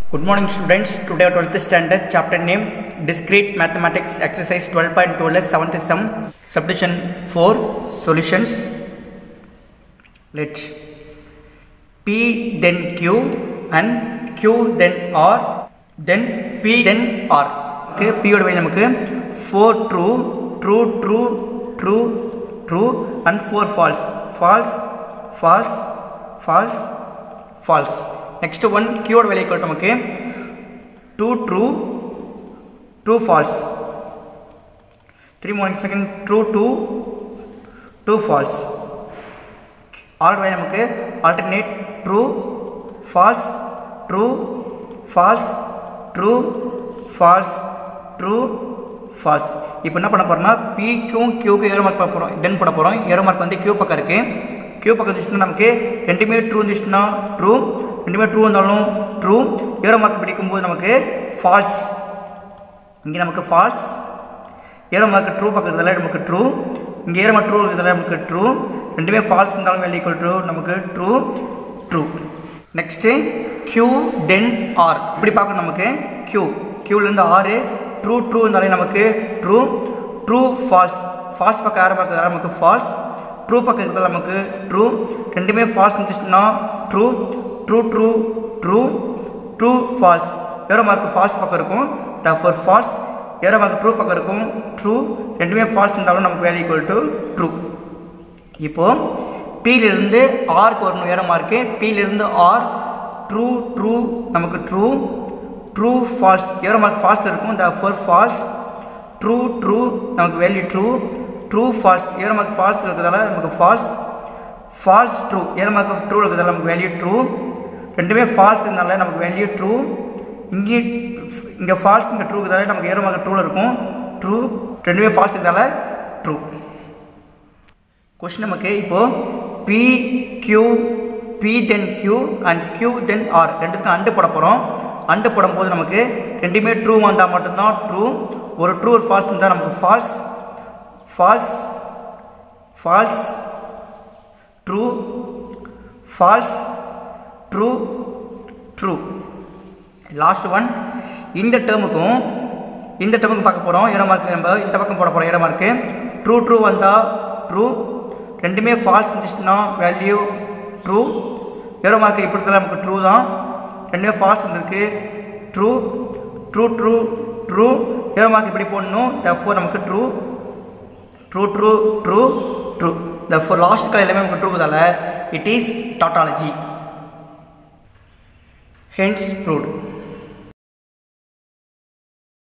Good morning students. Today our 12th standard chapter name discrete mathematics exercise 12.2 less 7th sum subdivision 4 solutions. Let P then Q and Q then R then P then R. Okay, P oda value namakku 4 true and 4 false. Next one, Q oda value equal to நமக்கு 2 true false. 3 more second, true 2 false. R oda value நமக்கு alternate true false. இப்போ என்ன பண்ண போறோம்னா P க்கும் Q க்கு arrow mark போட போறோம். தென் போட போறோம். ஏரோ மார்க் வந்து Q பக்கம் இருக்கு. Q பக்கம் இருந்துச்சுன்னா நமக்கு ரெண்டுமே ட்ரூ இருந்துச்சுன்னா ட்ரூ, ரெண்டுமே ட்ரூ வந்தாலும் ட்ரூ. ஏரோ மார்க் பிடிக்கும்போது நமக்கு ஃபால்ஸ். இங்கே நமக்கு ஃபால்ஸ். ஏரோ மார்க் ட்ரூ பக்கம் இருக்கிறதால நமக்கு ட்ரூ. இங்கே ஏரோ மார்க் ட்ரூ இருக்கிறதால நமக்கு ட்ரூ. ரெண்டுமே ஃபால்ஸ் இருந்தாலும் வேல்யூ ஈக்குவல் டு நமக்கு true. Next Q then R. இப்படி பார்க்கணும் நமக்கு Qலேருந்து R ட்ரூ இருந்தாலே நமக்கு ட்ரூ ஃபால்ஸ் பக்கம் ஏரோ மார்க் இருக்கிறதால நமக்கு ஃபால்ஸ். ட்ரூ பக்கம் இருக்கிறதால நமக்கு ட்ரூ. ரெண்டுமே ஃபால்ஸ் இருந்துச்சுன்னா true false. Arrow mark false பக்கம் இருக்கும், therefore false. Arrow mark true பக்கம் இருக்கும், ட்ரூ. ரெண்டுமே ஃபால்ஸ் இருந்தாலும் நமக்கு வேல்யூ ஈக்குவல் டு ட்ரூ. இப்போது Pலிருந்து ஆருக்கு வரணும் ஏரோ மார்க்கு. Pலிருந்து ஆர் ட்ரூ நமக்கு ட்ரூ ஃபால்ஸ். ஏரோ மார்க் ஃபால்ஸில் இருக்கும், தஃபோர் ஃபால்ஸ். ட்ரூ நமக்கு value true false. Arrow mark false இருக்கிறதால நமக்கு false true. Arrow mark true இருக்கிறதால நமக்கு வேல்யூ ட்ரூ. ரெண்டுமே ஃபால்ஸ் இருந்தால நமக்கு வேல்யூ ட்ரூ. இங்கே ஃபால்ஸ், இங்கே ட்ரூ இருக்கிறதால நமக்கு ஏரோ மார்க் ட்ரூவில் இருக்கும், ட்ரூ. ரெண்டுமே ஃபால்ஸ் இருக்கிறதால ட்ரூ. கொஸ்டின் நமக்கு இப்போது P then Q and Q then R ரெண்டுத்துக்கும் அண்டு போட போகிறோம். அண்டு போடும்போது நமக்கு ரெண்டுமே ட்ரூ வந்தால் மட்டும்தான் ட்ரூ. ஒரு ட்ரூ ஒரு ஃபால்ஸ் இருந்தால் நமக்கு ஃபால்ஸ் ட்ரூ. லாஸ்ட் ஒன், இந்த டேர்முக்கு பார்க்க போகிறோம். ஏரோ மார்க்கு நம்ம இந்த பக்கம் போட போகிறோம். ஏரோ மார்க்கு ட்ரூ வந்தால் ட்ரூ. ரெண்டுமே ஃபால்ஸ் இருந்துச்சுன்னா வேல்யூ ட்ரூ. ஏரோ மார்க்கு இப்படி இருக்கிறது நமக்கு ட்ரூ தான். ரெண்டுமே ஃபால்ஸ் வந்துருக்கு, ட்ரூ. ஏரோ மார்க் இப்படி போடணும், தஃபோர் நமக்கு ட்ரூ. தஃபோர் லாஸ்ட் கலர் எல்லாமே நமக்கு ட்ரூதால it is tautology. Hence proved.